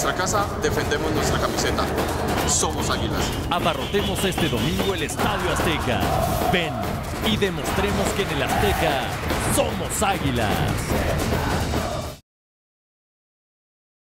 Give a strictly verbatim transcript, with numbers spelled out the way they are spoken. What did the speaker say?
nuestra casa, defendemos nuestra camiseta. Somos Águilas. Abarrotemos este domingo el Estadio Azteca. Ven y demostremos que en el Azteca somos Águilas.